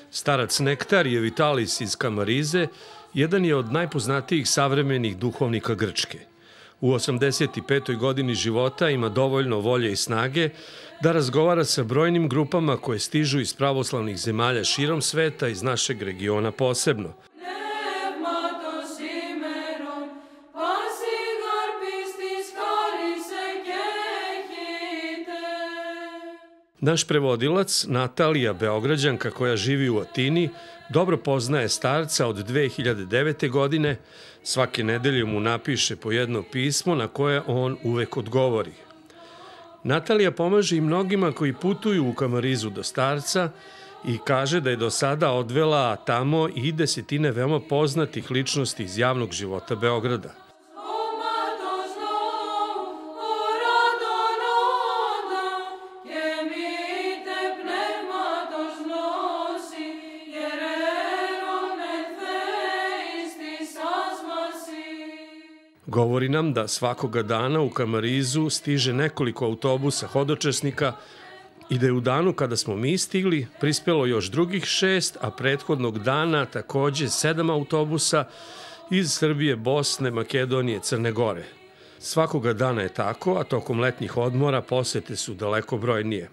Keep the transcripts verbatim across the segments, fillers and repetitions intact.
Starac Nektarije Vitalis iz Kamarize jedan je od najpoznatijih savremenih duhovnika Grčke. U osamdeset petoj godini života ima dovoljno volje i snage da razgovara sa brojnim grupama koje stižu iz pravoslavnih zemalja širom sveta, iz našeg regiona posebno. Naš prevodilac, Natalija Beograđanka koja živi u Atini, dobro poznaje starca od dve hiljade devete. godine. Svake nedelje mu napiše po jedno pismo na koje on uvek odgovori. Natalija pomaže i mnogima koji putuju u Kamarizu do starca i kaže da je do sada odvela tamo i desetine veoma poznatih ličnosti iz javnog života Beograda. Govori nam da svakoga dana u Kamarizu stiže nekoliko autobusa hodočasnika i da je u danu kada smo mi stigli prispelo još drugih šest, a prethodnog dana takođe sedam autobusa iz Srbije, Bosne, Makedonije, Crne Gore. Svakoga dana je tako, a tokom letnjih odmora posete su daleko brojnije.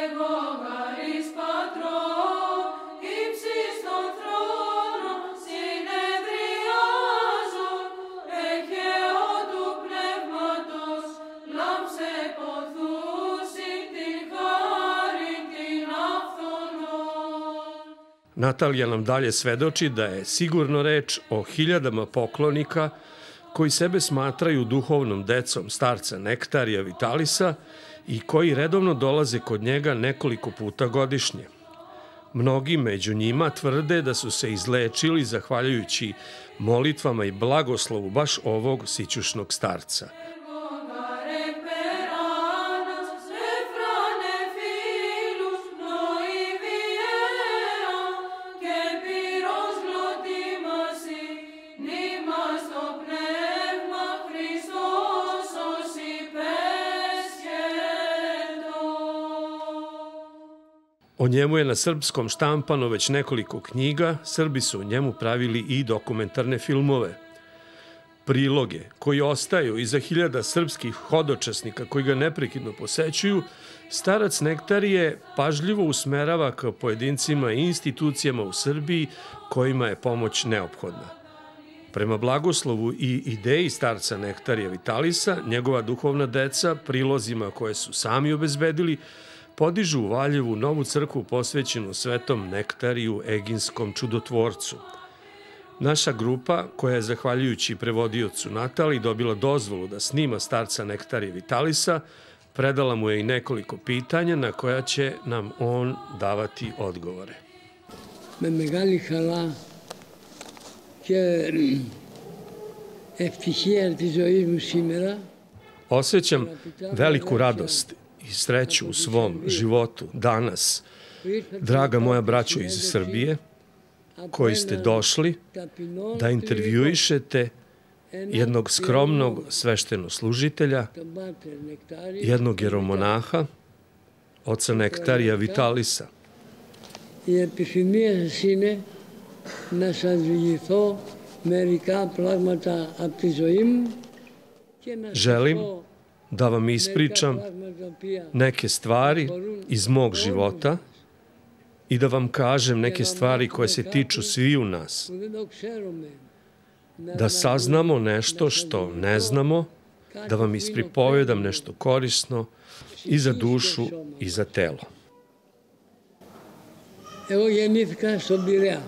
Natalija nam dalje svedoči da je sigurno reč o hiljadama poklonika koji sebe smatraju duhovnom decom starca Nektarija Vitalisa i koji redovno dolaze kod njega nekoliko puta godišnje. Mnogi među njima tvrde da su se izlečili zahvaljujući molitvama i blagoslovu baš ovog sićušnog starca. O njemu je na srpskom štampano već nekoliko knjiga, Srbi su o njemu pravili i dokumentarne filmove. Priloge koji ostaju iza hiljada srpskih hodočasnika koji ga neprekidno posećuju, starac Nektarije pažljivo usmerava ka pojedincima i institucijama u Srbiji kojima je pomoć neophodna. Prema blagoslovu i ideji starca Nektarija Vitalisa, njegova duhovna deca, prilozima koje su sami obezbedili, podižu u Valjevu novu crkvu posvećenu Svetom Nektariju, Eginskom čudotvorcu. Naša grupa, koja je zahvaljujući prevodiocu Nataliji dobila dozvolu da snima starca Nektarija Vitalisa, predala mu je i nekoliko pitanja na koja će nam on davati odgovore. Με μεγάλη χαρά και ευτυχία της ζωής μου σήμερα. Osjećam veliku radost i sreću u svom životu danas, draga moja braćo iz Srbije, koji ste došli da intervjuišete jednog skromnog sveštenoslužitelja, jednog jeromonaha, oca Nektarija Vitalisa. Η επιθυμία σας είναι να σας διηγηθώ μερικά πράγματα από τη ζωή μου. Želim da vam ispričam neke stvari iz mog života i da vam kažem neke stvari koje se tiču sviju nas. Da saznamo nešto što ne znamo, da vam ispripovedam nešto korisno i za dušu i za telo. Εγώ γεννήθηκα στον Πειραιά,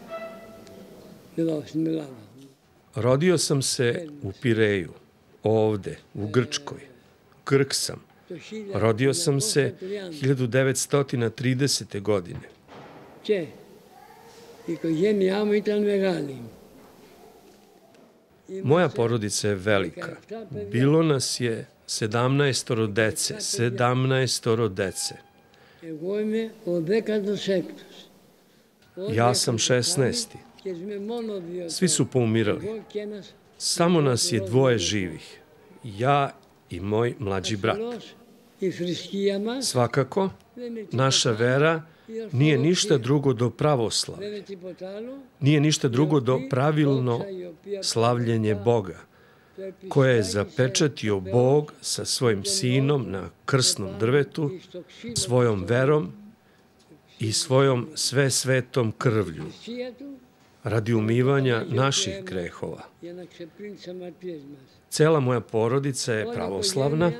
εδώ στην Ελλάδα. Rodio sam se u Pireju, ovde, u Grčkoj. Grk sam. Rodio sam se hiljadu devetsto tridesete. godine. Και η οικογένειά μου ήταν μεγάλη. Moja porodica je velika. Bilo nas je sedamnaestoro dece, sedamnaestoro dece. Εγώ είμαι ο δέκατος έκτος. Ja sam šesnaesti. Svi su poumirali. Samo nas je dvoje živih. Ja i moj mlađi brat. Svakako, naša vera nije ništa drugo do pravoslavlja. Nije ništa drugo do pravilno slavljenje Boga, koje je zapečatio Bog sa svojim sinom na krsnom drvetu, svojom verom i svojom sve svetom krvlju, radi umivanja naših grehova. Cela moja porodica je pravoslavna,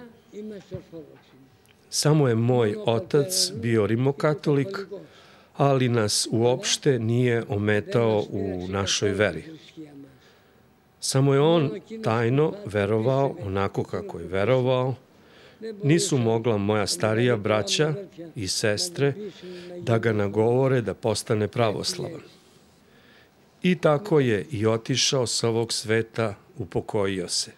samo je moj otac bio rimokatolik, ali nas uopšte nije ometao u našoj veri. Samo je on tajno verovao onako kako je verovao. Nisu mogla moja starija braća i sestre da ga nagovore da postane pravoslavan. I tako je i otišao s ovog sveta, upokojio se.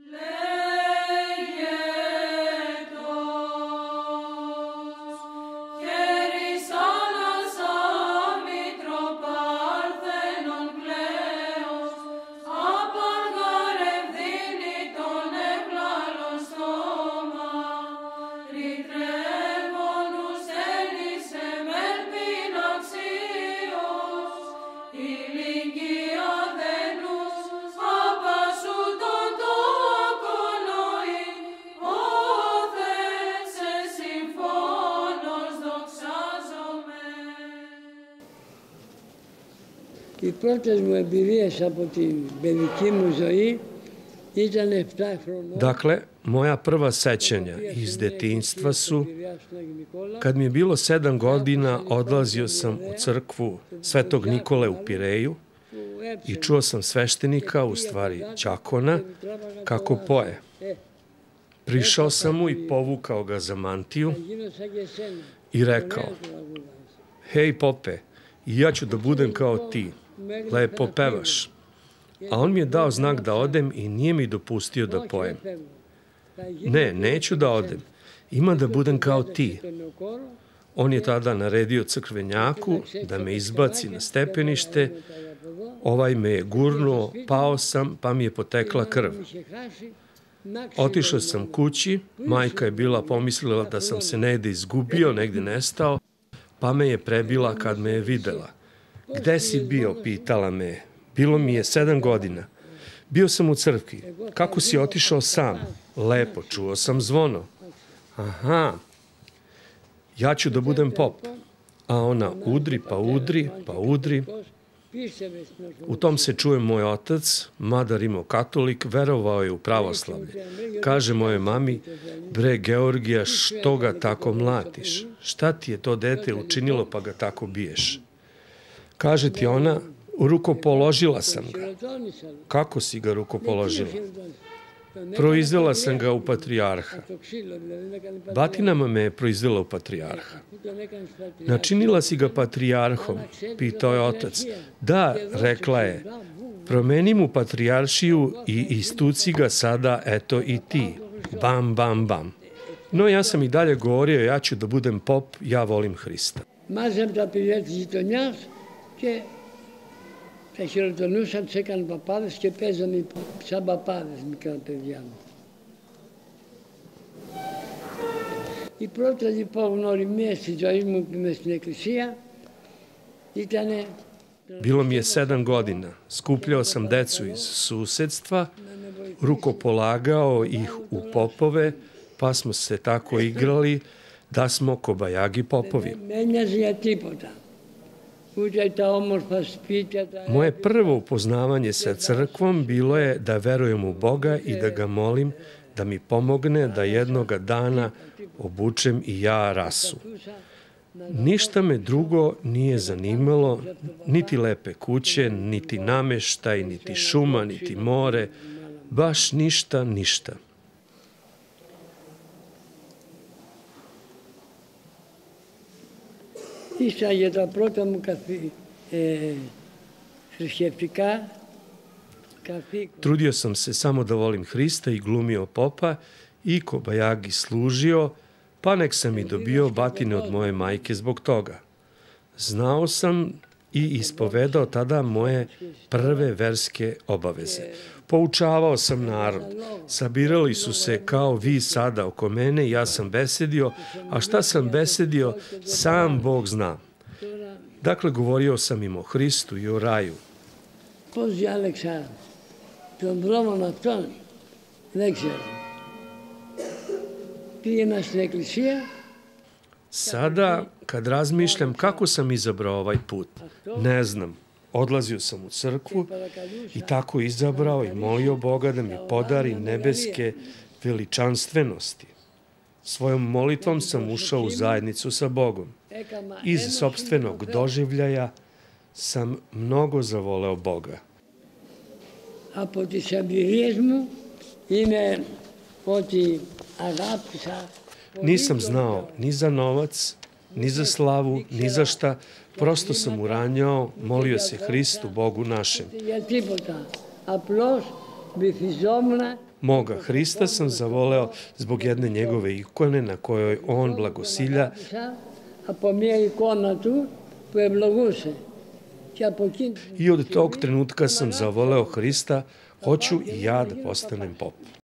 Οι πρώτες μου εμπειρίες από την παιδική μου ζωή ήταν επτά χρονών. Dakle, moja prva sećanja iz detinjstva su, kad mi je bilo sedam godina, odlazio sam u crkvu Svetog Nikole u Pireju i čuo sam sveštenika, u stvari đakona, kako poje. Prišao sam mu i povukao ga za mantiju i rekao: "Hej, pope, i ja ću da budem kao ti. Lepo pevaš." A on mi je dao znak da odem i nije mi dopustio da pojem. Ne, neću da odem. Ima da budem kao ti. On je tada naredio crkvenjaku da me izbaci na stepenište. Ovaj me je gurnuo, pao sam, pa mi je potekla krv. Otišao sam kući, majka je bila pomislila da sam se negde izgubio, negde nestao, pa me je prebila kad me je videla. "Gde si bio?" pitala me. Bilo mi je sedam godina. "Bio sam u crkvi." "Kako si otišao sam?" "Lepo, čuo sam zvono." "Aha, ja ću da budem pop." A ona udri, pa udri, pa udri. U tom se čuje moj otac, mada rimokatolik, verovao je u pravoslavlje. Kaže mojoj mami: "Bre, Georgija, što ga tako mlatiš? Šta ti je to dete učinilo pa ga tako biješ?" Kaže ti ona: "Rukopoložila sam ga." "Kako si ga rukopoložila?" "Proizvela sam ga u patrijarha." "Batinama me je proizvela u patrijarha." "Načinila si ga patrijarhom?" pitao je otac. "Da," rekla je, "promeni mu patrijaršiju i istuci ga sada, eto i ti." Bam, bam, bam. No ja sam i dalje govorio: "Ja ću da budem pop, ja volim Hrista." Μάζεψα τα παιδιά της γειτονιάς και τα χειροτονούσαν, τους έκαναν παπάδες και παίζανε σαν παπάδες μικρά παιδιά μου. Η πρώτη λοιπόν γνωριμία στη ζωή μου που είμαι στην εκκλησία ήταν... Bilo mi je sedam godina. Skupljao sam decu iz susedstva, rukopolagao ih u popove, pa smo se tako igrali da smo kobajagi popovi. Moje prvo upoznavanje sa crkvom bilo je da verujem u Boga i da ga molim da mi pomogne da jednoga dana obučem i ja rasu. Ništa me drugo nije zanimalo, niti lepe kuće, niti nameštaj, niti šuma, niti more, baš ništa, ništa. Ίσα για τα πρώτα μου καθή, ε, θρησκευτικά καθήκοντα. Trudio sam se samo da volim Hrista i glumio popa i kobajagi služio, pa nek sam i dobio batine od moje majke zbog toga. Znao sam i ispovedao tada moje prve verske obaveze. Poučavao sam narod. Sabirali su se kao vi sada oko mene i ja sam besedio, a šta sam besedio, sam Bog zna. Dakle, govorio sam im o Hristu i o raju. Così Aleksandar, τον δρόμο αυτόν δεν ξέρω. Πήγαινα στην εκκλησία. Sada, kad razmišljam kako sam izabrao ovaj put, ne znam. Odlazio sam u crkvu i tako izabrao i molio Boga da mi podari nebeske veličanstvenosti. Svojom molitvom sam ušao u zajednicu sa Bogom. Iz sopstvenog doživljaja sam mnogo zavoleo Boga. Από τις εμπειρίες μου είναι ότι αγάπησα. Nisam znao ni za novac, ni za slavu, ni za šta. Prosto sam uranjao, molio se Hristu, Bogu našem. Moga Hrista sam zavoleo zbog jedne njegove ikone na kojoj on blagosilja i od tog trenutka sam zavoleo Hrista, hoću i ja da postanem pop.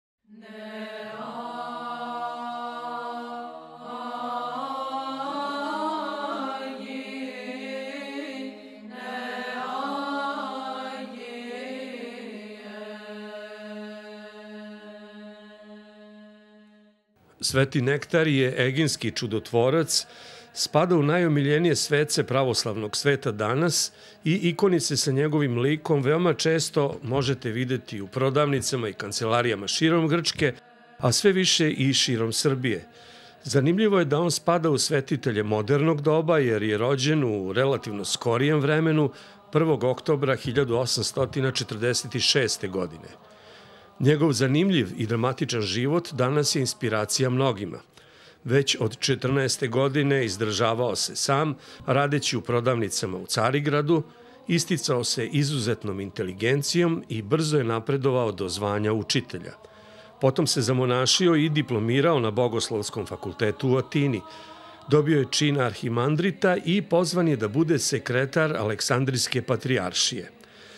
Sveti Nektar je eginski čudotvorac, spada u najomiljenije svece pravoslavnog sveta danas i ikonice sa njegovim likom veoma često možete videti u prodavnicama i kancelarijama širom Grčke, a sve više i širom Srbije. Zanimljivo je da on spada u svetitelje modernog doba jer je rođen u relativno skorijem vremenu prvog oktobra hiljadu osamsto četrdeset šeste. godine. Njegov zanimljiv i dramatičan život danas je inspiracija mnogima. Već od četrnaeste godine izdržavao se sam, radeći u prodavnicama u Carigradu, isticao se izuzetnom inteligencijom i brzo je napredovao do zvanja učitelja. Potom se zamonašio i diplomirao na Bogoslovskom fakultetu u Atini. Dobio je čin arhimandrita i pozvan je da bude sekretar Aleksandrijske patrijaršije.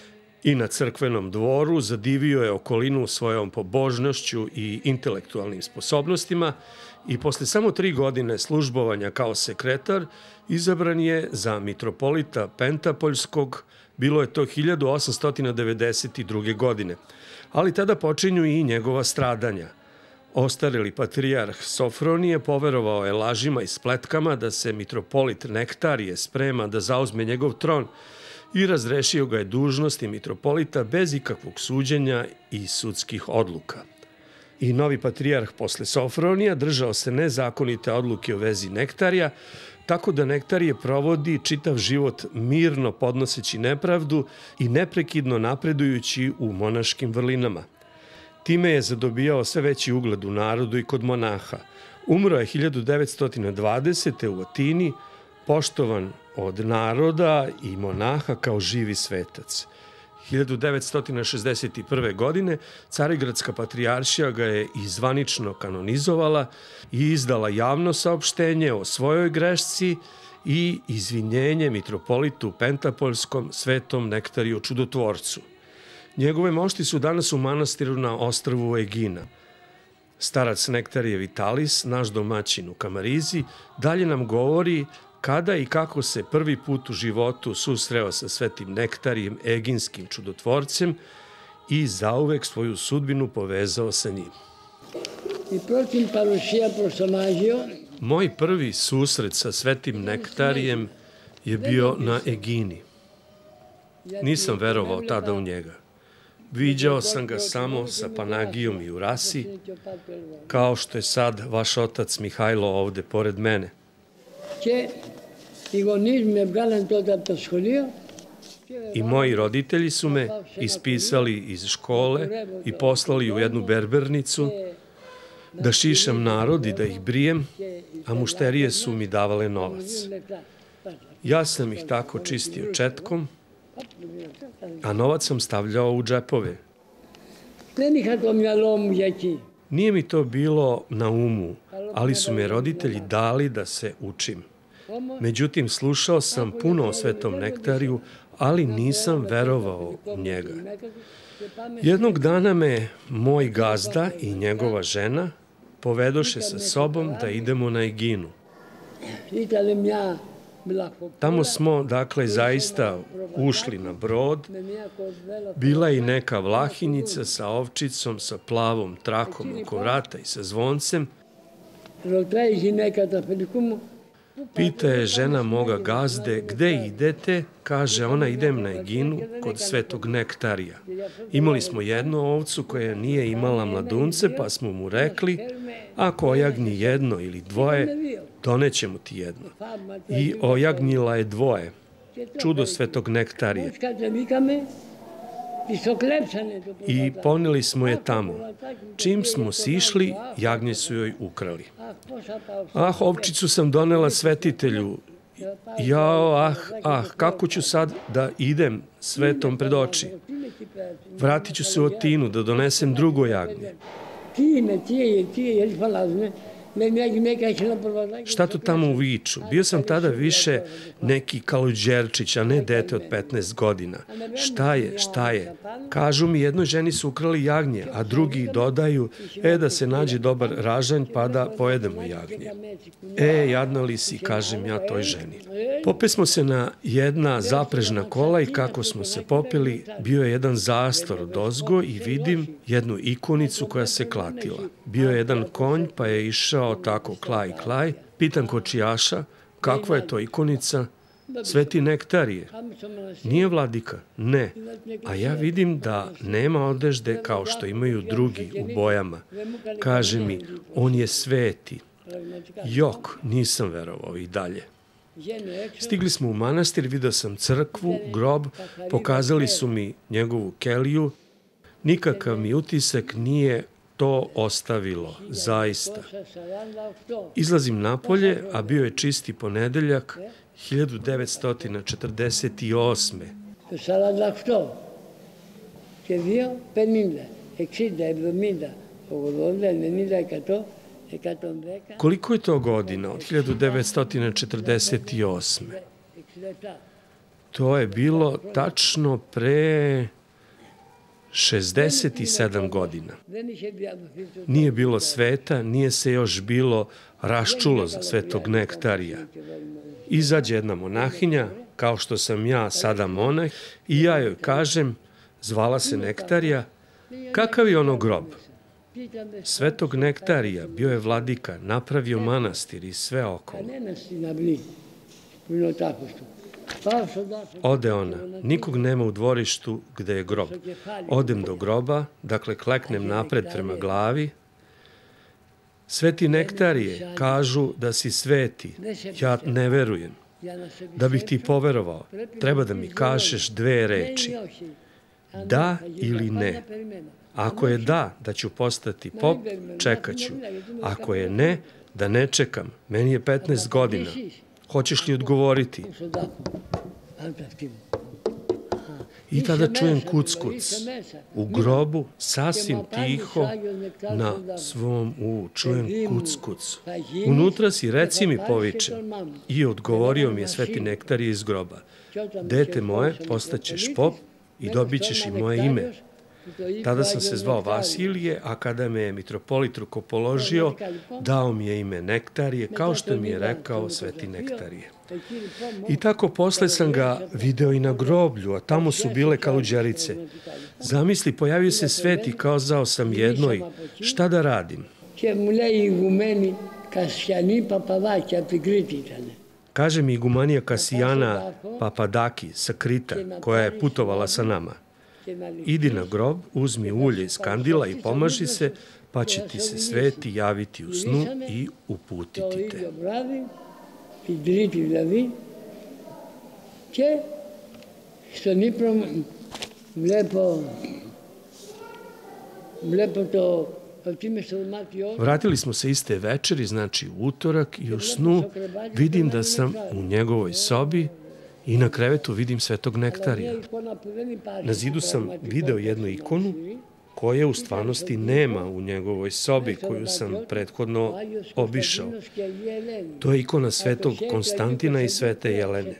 I na crkvenom dvoru zadivio je okolinu svojom pobožnošću i intelektualnim sposobnostima i posle samo tri godine službovanja kao sekretar izabran je za mitropolita Pentapoljskog, bilo je to hiljadu osamsto devedeset druge. godine. Ali tada počinju i njegova stradanja. Ostareli patrijarh Sofronije poverovao je lažima i spletkama da se mitropolit Nektarije sprema da zauzme njegov tron i razrešio ga je dužnosti mitropolita bez ikakvog suđenja i sudskih odluka. I novi patrijarh posle Sofronija držao se nezakonite odluke u vezi Nektarija, tako da Nektarije provodi čitav život mirno podnoseći nepravdu i neprekidno napredujući u monaškim vrlinama. Time je zadobijao sve veći ugled u narodu i kod monaha. Umro je hiljadu devetsto dvadesete. u Atini, poštovan od naroda i monaha kao živi svetac. hiljadu devetsto šezdeset prve. godine Carigradska patrijaršija ga je i zvanično kanonizovala i izdala javno saopštenje o svojoj grešci i izvinjenje mitropolitu Pentapoljskom svetom Nektariju čudotvorcu. Njegove mošti su danas u manastiru na ostrvu Egina. Starac Nektarije Vitalis, naš domaćin u Kamarizi, dalje nam govori kada i kako se prvi put u životu susreo sa svetim Nektarijem, eginskim čudotvorcem i zauvek svoju sudbinu povezao sa njim. Moj prvi susret sa svetim Nektarijem je bio na Egini. Nisam verovao tada u njega. Viđao sam ga samo sa Panagijom i u rasi, kao što je sad vaš otac Mihajlo ovde pored mene. I moji roditelji su me ispisali iz škole i poslali u jednu berbernicu da šišam narod i da ih brijem, a mušterije su mi davale novac. Ja sam ih tako čistio četkom, a novac sam stavljao u džepove. Nije mi to bilo na umu, ali su me roditelji dali da se učim. Međutim, slušao sam puno o Svetom Nektariju, ali nisam verovao u njega. Jednog dana me moj gazda i njegova žena povedoše sa sobom da idemo na Eginu. Tamo smo, dakle, zaista ušli na brod. Bila je i neka vlahinjica sa ovčicom, sa plavom trakom oko vrata i sa zvoncem. Pita je žena moga gazde, gde idete? Kaže ona, idem na Eginu kod Svetog Nektarija. Imali smo jednu ovcu koja nije imala mladunce, pa smo mu rekli, ako ojagnji jedno ili dvoje, donećemo ti jedno. I ojagnjila je dvoje. Čudo Svetog Nektarija. I poneli smo je tamo. Čim smo sišli, jagnje su joj ukrali. Ah, ovčicu sam donela svetitelju. Jao, ah, ah, kako ću sad da idem svetom pred oči? Vratit ću se u Atinu da donesem drugo jagnje. Šta to tamo viču? Bio sam tada više neki kaluđerčić, a ne dete od petnaest godina. Šta je, šta je? Kažu mi, jednoj ženi su ukrali jagnje, a drugi dodaju, e, da se nađe dobar ražanj, pa da pojedemo jagnje. E, jadna li si, kažem ja toj ženi. Popeli smo se na jedna zaprežna kola i kako smo se popeli, bio je jedan zastor odozgo i vidim jednu ikonicu koja se klatila. Bio je jedan konj, pa je išao tako klaj, klaj. Pitam kočijaša, kakva je to ikonica? Sveti Nektarije. Nije vladika? Ne. A ja vidim da nema odežde kao što imaju drugi u bojama. Kaže mi, on je sveti. Jok, nisam verovao i dalje. Stigli smo u manastir, vidio sam crkvu, grob, pokazali su mi njegovu keliju. Nikakav mi utisak nije to ostavilo, zaista. Izlazim napolje, a bio je čisti ponedeljak, hiljadu devetsto četrdeset osme. Koliko je to godina od hiljadu devetsto četrdeset osme? To je bilo tačno pre šezdeset sedam godina. Nije bilo sveta, nije se još bilo raščulo za Svetog Nektarija. Izađe jedna monahinja, kao što sam ja sada monah, i ja joj kažem, zvala se Nektarija, kakav je ono grob? Svetog Nektarija, bio je vladika, napravio manastir i sve okolo. Ode ona, nikog nema u dvorištu gde je grob. Odem do groba, dakle kleknem napred prema glavi. Sveti Nektarije, kažu da si sveti. Ja ne verujem. Da bih ti poverovao, treba da mi kažeš dve reči. Da ili ne. Ako je da, da ću postati pop, čekat ću. Ako je ne, da ne čekam. Meni je petnaest godina. Hoćeš li odgovoriti? I tada čujem kuc-kuc. U grobu, sasvim tiho, na svom u, čujem kuc-kuc. Unutra si, reci mi, poviče. I odgovorio mi je Sveti Nektarije iz groba. Dete moje, postaćeš pop i dobit ćeš i moje ime. Tada sam se zvao Vasilije, a kada me je mitropolit rukopoložio, dao mi je ime Nektarije, kao što mi je rekao Sveti Nektarije. I tako posle sam ga video i na groblju, a tamo su bile kaluđerice. Zamisli, pojavio se Sveti, kao zao sam jednoj. Šta da radim? Kaže mi igumanija Kasijana Papadaki sa Krita, koja je putovala sa nama. Idi na grob, uzmi ulje iz kandila i pomaži se, pa će ti se Sveti javiti u snu i uputiti te. Vratili smo se iste večeri, znači u utorak, i u snu vidim da sam u njegovoj sobi i na krevetu vidim Svetog Nektarija. Na zidu sam video jednu ikonu koje u stvarnosti nema u njegovoj sobi koju sam prethodno obišao. To je ikona svetog Konstantina i svete Jelene.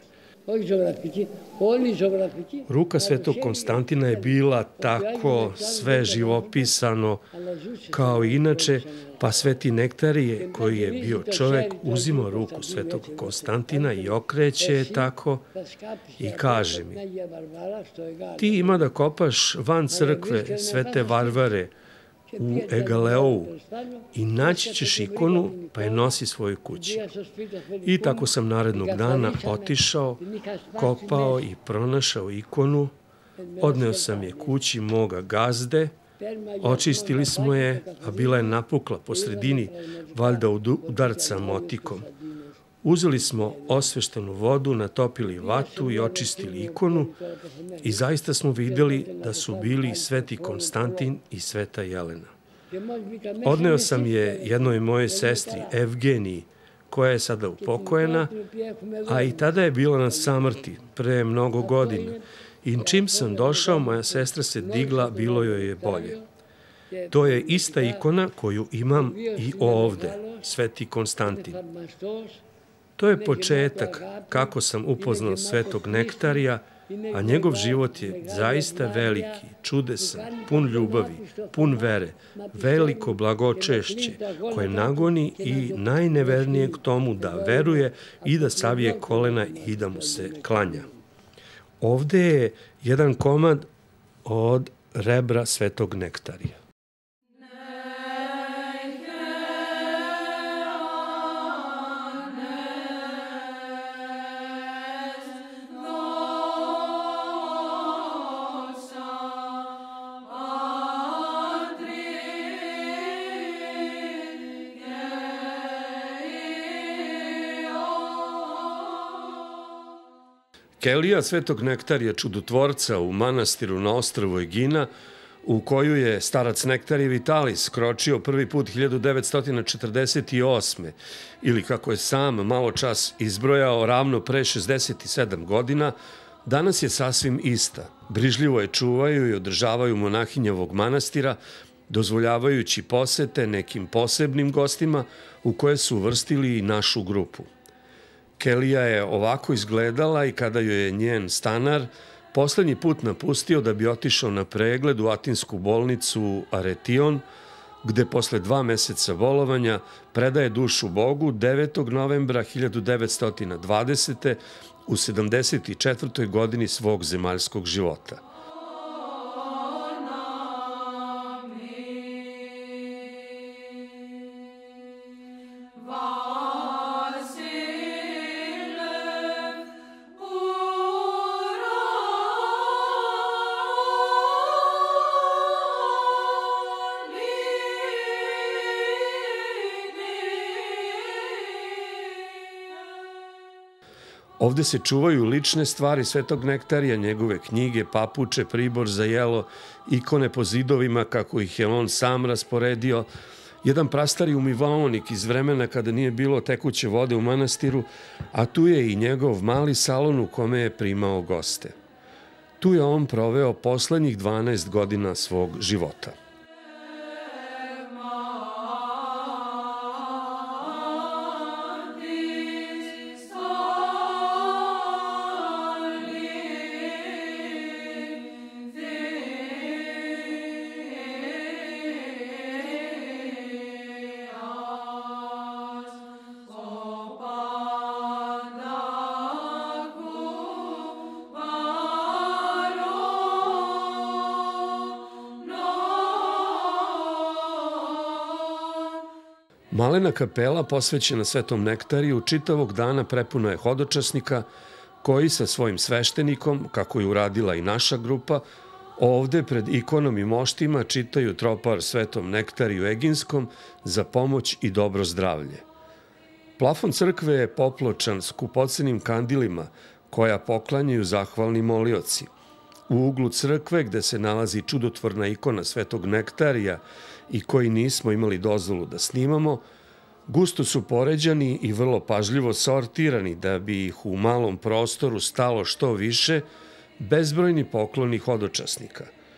Ruka svetog Konstantina je bila tako sve živopisano kao inače, pa sveti Nektarije, koji je bio čovek, uzima ruku svetog Konstantina i okreće je tako i kaže mi: ti ima da kopaš van crkve svete Varvare u Egaleou i naći ćeš ikonu, pa je nosi svojoj kući. I tako sam narednog dana otišao, kopao i pronašao ikonu, odneo sam je kući moga gazde, očistili smo je, a bila je napukla po sredini, valjda od udarca motikom. Uzeli smo osveštenu vodu, natopili vatu i očistili ikonu i zaista smo videli da su bili sveti Konstantin i sveta Jelena. Odneo sam je jednoj moje sestri Evgeniji, koja je sada upokojena, a i tada je bila na samrti, pre mnogo godina. I čim sam došao, moja sestra se digla, bilo joj je bolje. To je ista ikona koju imam i ovde, sveti Konstantin. To je početak kako sam upoznao svetog Nektarija, a njegov život je zaista veliki, čudesan, pun ljubavi, pun vere, veliko blagočešće koje nagoni i najnevernijeg tomu da veruje i da savije kolena i da mu se klanja. Ovde je jedan komad od rebra svetog Nektarija. Kelija svetog Nektarija čudotvorca u manastiru na ostrvu Egina, u koju je starac Nektarije Vitalis kročio prvi put hiljadu devetsto četrdeset osme. ili kako je sam malo čas izbrojao ravno pre šezdeset sedam godina, danas je sasvim ista. Brižljivo je čuvaju i održavaju monahinjevog manastira, dozvoljavajući posete nekim posebnim gostima u koje su uvrstili i našu grupu. Kelija je ovako izgledala i kada joj je njen stanar poslednji put napustio da bi otišao na pregled u atinsku bolnicu Aretion, gde posle dva meseca bolovanja predaje dušu Bogu devetog novembra hiljadu devetsto dvadesete. u sedamdeset četvrtoj godini svog zemaljskog života. Ovde se čuvaju lične stvari svetog Nektarija, njegove knjige, papuče, pribor za jelo, ikone po zidovima kako ih je on sam rasporedio, jedan prastari umivaonik iz vremena kada nije bilo tekuće vode u manastiru, a tu je i njegov mali salon u kome je primao goste. Tu je on proveo poslednjih dvanaest godina svog života. Malena kapela posvećena svetom Nektariju čitavog dana prepuna je hodočasnika koji sa svojim sveštenikom, kako je uradila i naša grupa, ovde pred ikonom i moštima čitaju tropar svetom Nektariju Eginskom za pomoć i dobro zdravlje. Plafon crkve je popločan skupocenim kandilima koja poklanjaju zahvalni molioci. U uglu crkve gde se nalazi čudotvorna ikona svetog Nektarija i koji nismo imali dozvolu da snimamo, gusto su poređani i vrlo pažljivo sortirani da bi ih u malom prostoru stalo što više, bezbrojni pokloni hodočasnika.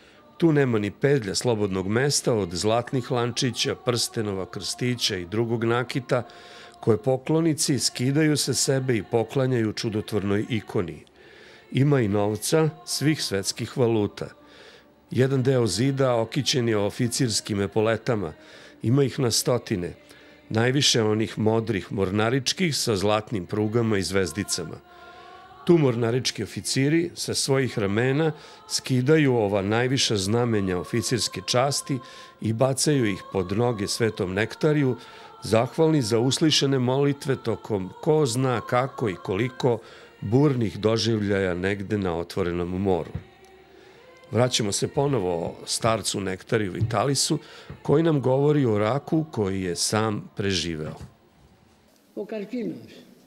Tu nema ni pedlja slobodnog mesta od zlatnih lančića, prstenova, krstića i drugog nakita, koje poklonici skidaju sa sebe i poklanjaju čudotvornoj ikoni. Ima i novca svih svetskih valuta. Jedan deo zida okićen je oficirskim epoletama, ima ih na stotine, najviše onih modrih mornaričkih sa zlatnim prugama i zvezdicama. Tu mornarički oficiri sa svojih ramena skidaju ova najviša znamenja oficirske časti i bacaju ih pod noge Svetom Nektariju, zahvalni za uslišene molitve tokom ko zna kako i koliko burnih doživljaja negde na otvorenom moru. Vraćamo se ponovo starcu Nektariju Vitalisu, koji nam govori o raku koji je sam preživeo. Ο καρκίνος.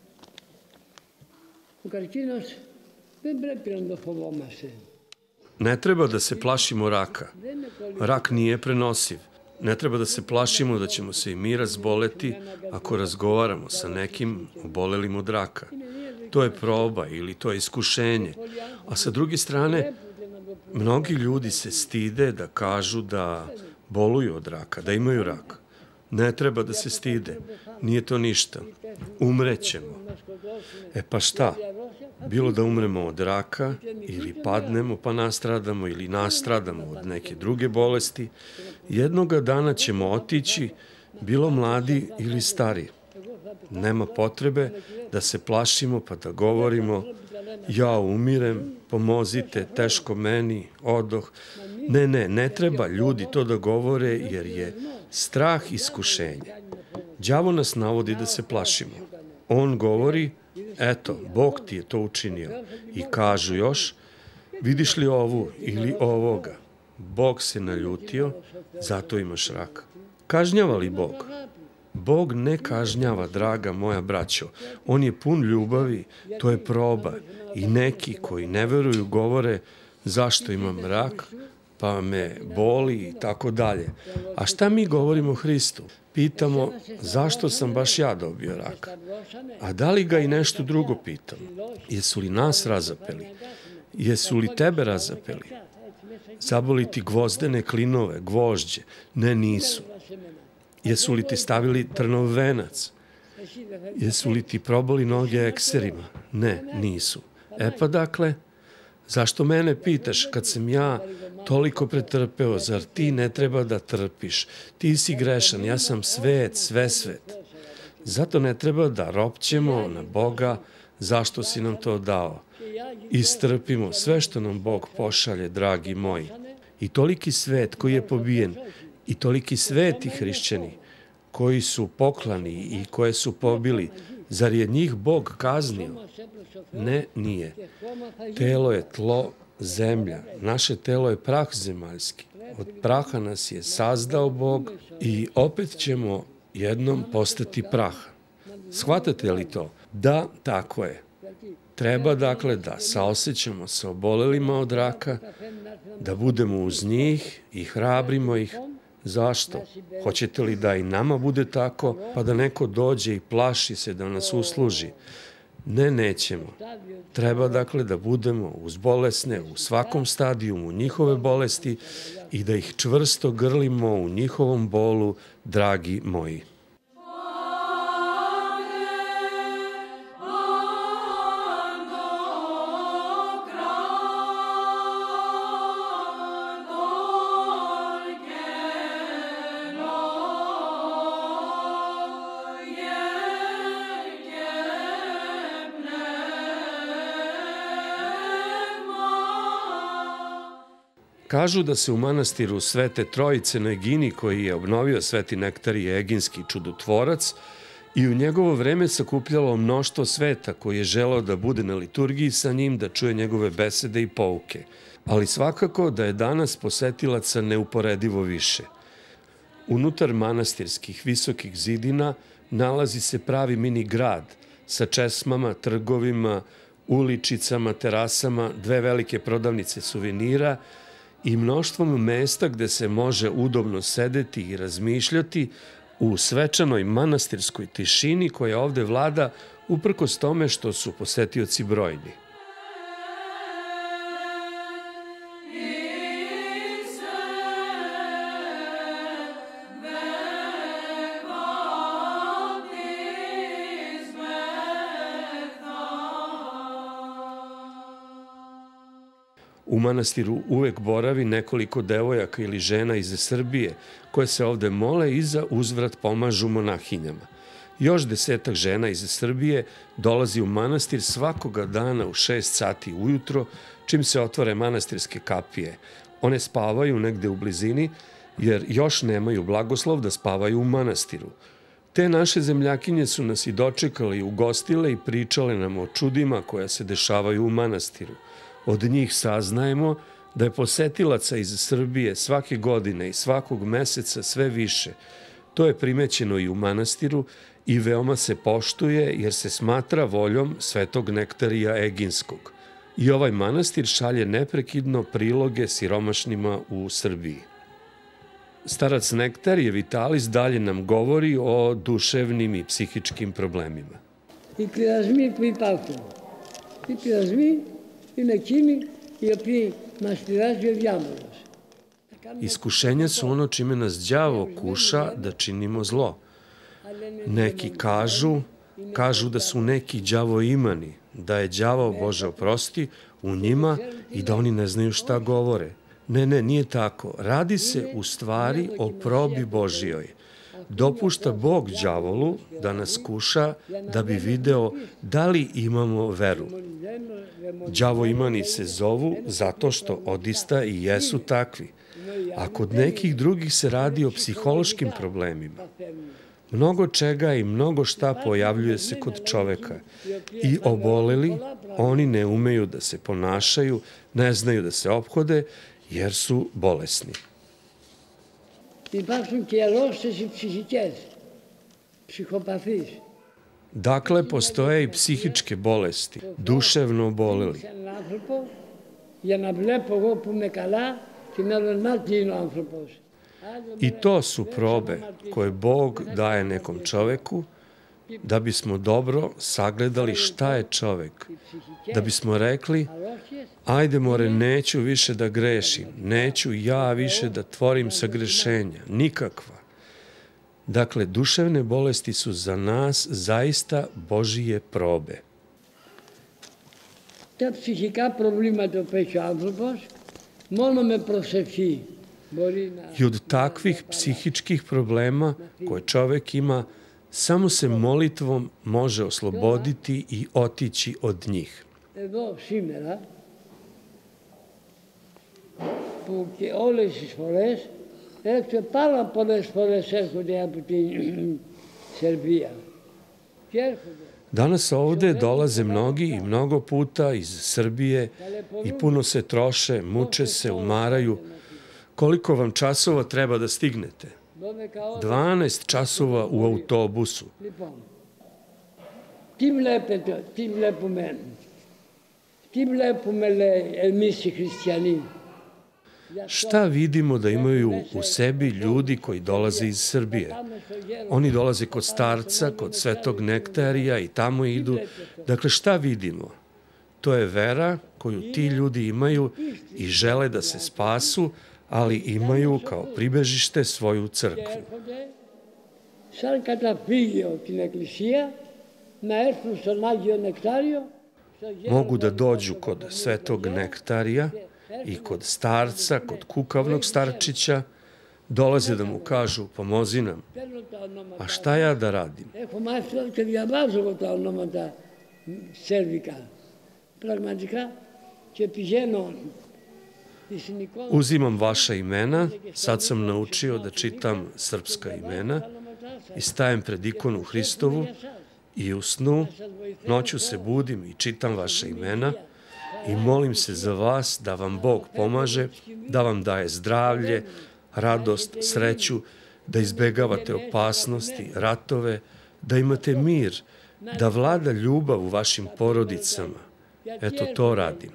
Ο καρκίνος δεν πρέπει να το φοβόμαστε. Ne treba da se plašimo raka. Rak nije prenosiv. Ne treba da se plašimo da ćemo se i mi razboleti ako razgovaramo sa nekim obolelim od raka. To je proba ili to je iskušenje. A sa druge strane, mnogi ljudi se stide da kažu da boluju od raka, da imaju rak. Ne treba da se stide. Nije to ništa. Umrećemo. E pa šta? Bilo da umremo od raka ili padnemo pa nastradamo ili nastradamo od neke druge bolesti, jednoga dana ćemo otići, bilo mladi ili stari. Nema potrebe da se plašimo pa da govorimo ja umirem, pomozite, teško meni, odoh. Ne, ne, ne treba ljudi to da govore jer je strah iskušenje. Đavo nas navodi da se plašimo. On govori, eto, Bog ti je to učinio. I kažu još, vidiš li ovu ili ovoga? Bog se naljutio, zato imaš rak. Kažnjava li Bog? Bog ne kažnjava, draga moja braćo. On je pun ljubavi, to je proba. I neki koji ne veruju govore zašto imam rak, pa me boli i tako dalje. A šta mi govorimo o Hristu? Pitamo zašto sam baš ja dobio rak. A da li ga i nešto drugo pitam? Jesu li nas razapeli? Jesu li tebe razapeli? Zaboli ti gvozdene klinove, gvožđe? Ne, nisu. Jesu li ti stavili trnov venac? Jesu li ti probali noge ekserima? Ne, nisu. E pa dakle, zašto mene pitaš kad sam ja toliko pretrpeo, zar ti ne treba da trpiš? Ti si grešan, ja sam svet, sve svet. Zato ne treba da ropćemo na Boga zašto si nam to dao. Istrpimo sve što nam Bog pošalje, dragi moji. I toliki svet koji je pobijen, i toliki sveti hrišćani koji su poklani i koje su pobili, zar je njih Bog kaznio? Ne, nije. Telo je tlo, zemlja. Naše telo je prah zemaljski. Od praha nas je sazdao Bog i opet ćemo jednom postati prah. Shvatate li to? Da, tako je. Treba dakle da saosećamo sa obolelima od raka, da budemo uz njih i hrabrimo ih. Zašto? Hoćete li da i nama bude tako, pa da neko dođe i plaši se da nas usluži? Ne, nećemo. Treba dakle da budemo uz bolesne u svakom stadijumu njihove bolesti i da ih čvrsto grlimo u njihovom bolu, dragi moji. Kažu da se u manastiru Svete Trojice na Egini, koji je obnovio Sveti Nektarije Eginski čudotvorac, i u njegovo vreme sakupljalo mnoštvo sveta koji je želeo da bude na liturgiji sa njim, da čuje njegove besede i pouke. Ali svakako da je danas posetilaca neuporedivo više. Unutar manastirskih visokih zidina nalazi se pravi mini grad sa česmama, trgovima, uličicama, terasama, dve velike prodavnice suvenira i mnoštvom mesta gde se može udobno sedeti i razmišljati u svečanoj manastirskoj tišini koja ovde vlada uprkos tome što su posetioci brojni. U manastiru uvek boravi nekoliko devojaka ili žena iz Srbije koje se ovde mole i za uzvrat pomažu monahinjama. Još desetak žena iz Srbije dolazi u manastir svakoga dana u šest sati ujutro, čim se otvore manastirske kapije. One spavaju negde u blizini, jer još nemaju blagoslov da spavaju u manastiru. Te naše zemljakinje su nas i dočekale i ugostile i pričale nam o čudima koja se dešavaju u manastiru. Od njih saznajemo da je posetilaca iz Srbije svake godine i svakog meseca sve više. To je primećeno i u manastiru i veoma se poštuje jer se smatra voljom svetog Nektarija Eginskog. I ovaj manastir šalje neprekidno priloge siromašnima u Srbiji. Starac Nektarije Vitalis dalje nam govori o duševnim i psihičkim problemima. Οι πειρασμοί που υπάρχουν. Οι πειρασμοί είναι εκείνοι οι οποίοι μας πειράζει ο διάβολος. Iskušenja su ono čime nas đavo kuša da činimo zlo. Neki kažu, kažu da su neki đavoimani, da je đavo, Bože oprosti, u njima i da oni ne znaju šta govore. Ne, ne, nije tako. Radi se u stvari o probi Božijoj. Dopušta Bog đavolu da nas kuša da bi video da li imamo veru. Đavoimani se zovu zato što odista i jesu takvi. A kod nekih drugih se radi o psihološkim problemima. Mnogo čega i mnogo šta pojavljuje se kod čoveka. I oboleli, oni ne umeju da se ponašaju, ne znaju da se ophode, jer su bolesni. Υπάρχουν και αρρώστιες οι ψυχικές, ψυχοπαθείς. Dakle, postoje i psihičke bolesti, duševno oboleli. Έναν άνθρωπο, για να βλέπω εγώ που είμαι καλά, την άλλη μέρα τι είναι ο άνθρωπος. I to su probe koje Bog daje nekom čoveku da bismo dobro sagledali šta je čovek. Da bismo rekli, ajde more, neću više da grešim, neću ja više da tvorim sagrešenja, nikakva. Dakle, duševne bolesti su za nas zaista Božije probe. Τα ψυχικά προβλήματα που έχει ο άνθρωπος, μόνο με προσευχή. I od takvih psihičkih problema koje čovek ima, samo se molitvom može osloboditi i otići od njih. Εδώ σήμερα, που και όλες τις φορές, έρχονται πάρα πολλές φορές έρχονται από την Σερβία. Και έρχονται. Danas ovde dolaze mnogi i mnogo puta iz Srbije i puno se troše, muče se, umaraju. Koliko vam časova treba da stignete? dvanaest časova u autobusu. Τι βλέπετε, τι βλέπουμε, τι βλέπουμε λέει εμείς οι χριστιανοί. Šta vidimo da imaju u sebi ljudi koji dolaze iz Srbije? Oni dolaze kod starca, kod svetog Nektarija i tamo idu. Dakle, šta vidimo? To je vera koju ti ljudi imaju i žele da se spasu, ali imaju kao pribežište svoju crkvu. Σαν καταφύγιο την εκκλησία, να έρθουν στον Άγιο Νεκτάριο. Mogu da dođu kod svetog Nektarija i kod starca, kod kukavnog starčića, dolaze da mu kažu, pomozi nam. A šta ja da radim? Έχω μάθει και διαβάζω εγώ τα ονόματα σέρβικα. Πραγματικά και πηγαίνω. Uzimam vaša imena, sad sam naučio da čitam srpska imena i stajem pred ikonu Hristovu i u snu, noću se budim i čitam vaša imena i molim se za vas da vam Bog pomaže, da vam daje zdravlje, radost, sreću, da izbegavate opasnosti, ratove, da imate mir, da vlada ljubav u vašim porodicama. Eto, to radim.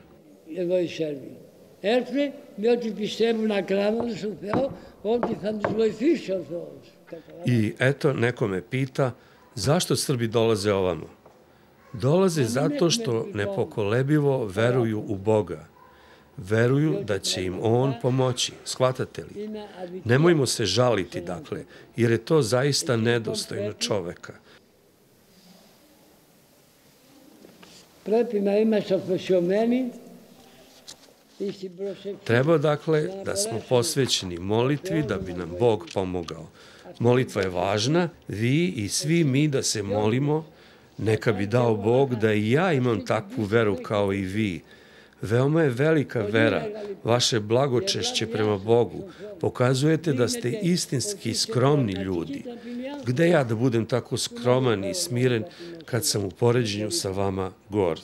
Έρθουν διότι πιστεύουν ακράδαντα στον Θεό ότι θα τους βοηθήσει ο Θεός. I eto, neko me pita, zašto Srbi dolaze ovamo? Dolaze zato što nepokolebivo veruju u Boga. Veruju da će im On pomoći. Shvatate li? Nemojmo se žaliti, dakle, jer je to zaista nedostojno čoveka. Πρέπει να είμαστε αφοσιωμένοι Treba dakle da smo posvećeni molitvi da bi nam Bog pomogao. Molitva je važna, vi i svi mi da se molimo, neka bi dao Bog da i ja imam takvu veru kao i vi. Veoma je velika vera, vaše blagočešće prema Bogu. Pokazujete da ste istinski skromni ljudi. Gde ja da budem tako skroman i smiren kad sam u poređenju sa vama gord?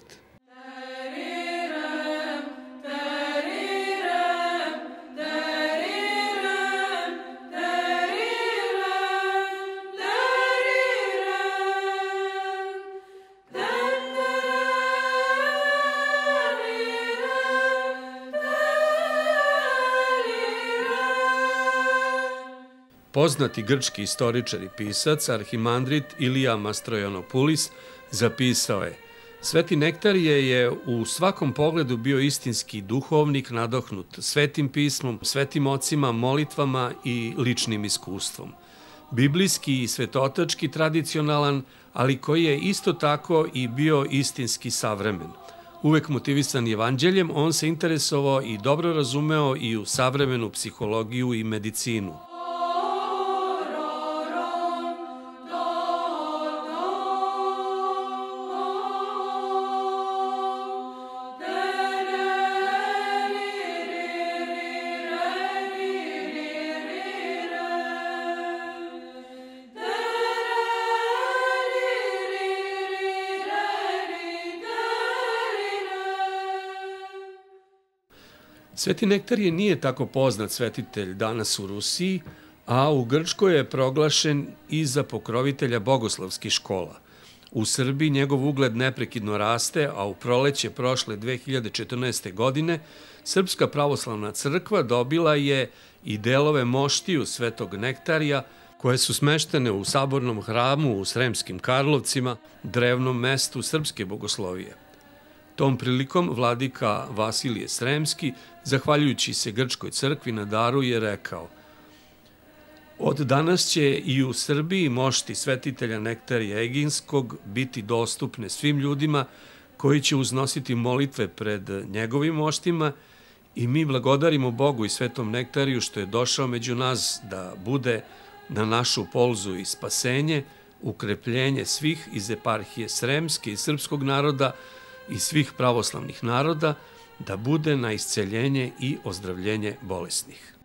Poznati grčki istoričar i pisac, arhimandrit Ilija Mastrojanopoulos, zapisao je: Sveti Nektarije je u svakom pogledu bio istinski duhovnik nadahnut svetim pismom, svetim ocima, molitvama i ličnim iskustvom. Biblijski i svetotački tradicionalan, ali koji je isto tako i bio istinski savremen. Uvek motivisan evanđeljem, on se interesovao i dobro razumeo i u savremenu psihologiju i medicinu. Sveti Nektarije nije tako poznat svetitelj danas u Rusiji, a u Grčkoj je proglašen i za pokrovitelja bogoslovskih škola. U Srbiji njegov ugled neprekidno raste, a u proleće prošle dve hiljade četrnaeste. godine Srpska pravoslavna crkva dobila je i delove moštiju Svetog Nektarija, koje su smeštene u sabornom hramu u Sremskim Karlovcima, drevnom mestu srpske bogoslovije. Tom prilikom vladika Vasilije Sremski, zahvaljujući se Grčkoj crkvi na daru, je rekao: Od danas će i u Srbiji mošti svetitelja Nektarija Eginskog biti dostupne svim ljudima koji će uznositi molitve pred njegovim moštima i mi blagodarimo Bogu i Svetom Nektariju što je došao među nas da bude na našu polzu i spasenje, ukrepljenje svih iz eparhije Sremske i srpskog naroda i svih pravoslavnih naroda, da bude na isceljenje i ozdravljenje bolesnih.